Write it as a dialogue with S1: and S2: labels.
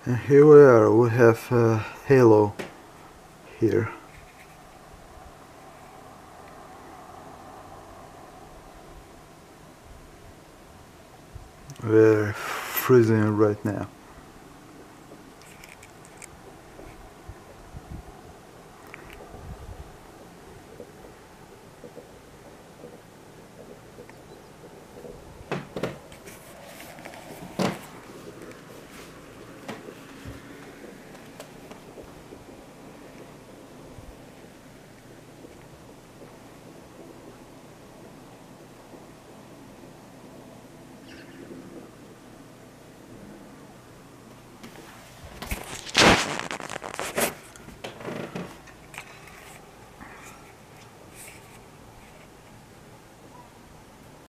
S1: And here we are, we have a halo here. We're freezing right now.